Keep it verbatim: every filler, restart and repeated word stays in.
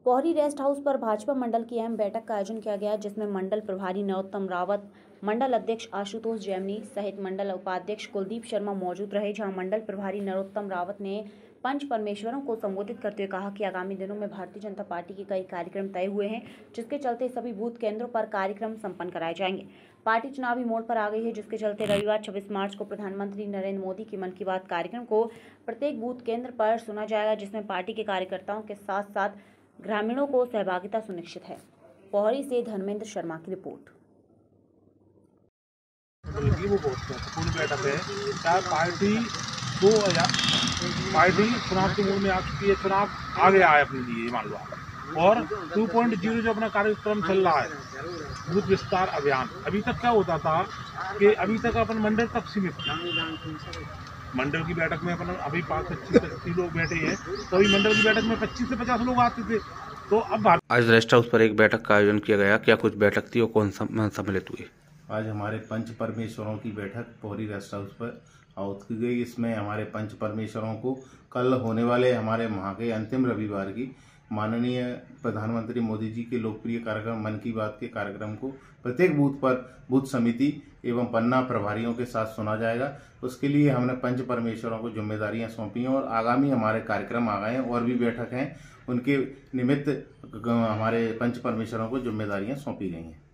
Pohri rest house पर भाजपा मंडल की अहम बैठक का आयोजन किया गया, जिसमें मंडल प्रभारी नरोत्तम रावत, मंडल अध्यक्ष आशुतोष जैमिनी सहित मंडल उपाध्यक्ष कुलदीप शर्मा मौजूद रहे। जहां मंडल प्रभारी नरोत्तम रावत ने पंच परमेश्वरों को संबोधित करते हुए कहा कि आगामी दिनों में भारतीय जनता पार्टी के कई कार्यक्रम तय हुए हैं, जिसके चलते सभी बूथ केंद्रों पर कार्यक्रम संपन्न कराए जाएंगे। पार्टी चुनावी मोड़ पर आ गई है, जिसके चलते रविवार छब्बीस मार्च को प्रधानमंत्री नरेंद्र मोदी की मन की बात कार्यक्रम को प्रत्येक बूथ केंद्र पर सुना जाएगा, जिसमें पार्टी के कार्यकर्ताओं के साथ साथ ग्रामीणों को सहभागिता सुनिश्चित है। पोहरी से धर्मेंद्र शर्मा की रिपोर्ट। वो बहुत महत्वपूर्ण बैठक है। क्या पार्टी को पार्टी चुनाव के मोड़ में आ चुकी है, चुनाव आ गया है अपने लिए मान लो, और टू पॉइंट ज़ीरो जो अपना कार्यक्रम चल रहा है, बूथ विस्तार अभियान। अभी तक क्या होता था कि अभी तक अपन मंडल तक सीमित था। मंडल की बैठक में अपन अभी पाँच पच्चीस पच्चीस लोग बैठे हैं, तो अभी मंडल की बैठक में पच्चीस से पचास लोग आते थे। तो अब आज रेस्ट हाउस पर एक बैठक का आयोजन किया गया। क्या कुछ बैठक थी और कौन सम्मिलित हुई? आज हमारे पंच परमेश्वरों की बैठक पोहरी रेस्ट हाउस पर आयोजित की गई। इसमें हमारे पंच परमेश्वरों को कल होने वाले हमारे माह के अंतिम रविवार की माननीय प्रधानमंत्री मोदी जी के लोकप्रिय कार्यक्रम मन की बात के कार्यक्रम को प्रत्येक बूथ पर बूथ समिति एवं पन्ना प्रभारियों के साथ सुना जाएगा। उसके लिए हमने पंच परमेश्वरों को जिम्मेदारियां सौंपी हैं और आगामी हमारे कार्यक्रम आ गए हैं और भी बैठक हैं, उनके निमित्त हमारे पंच परमेश्वरों को जिम्मेदारियां सौंपी गई हैं।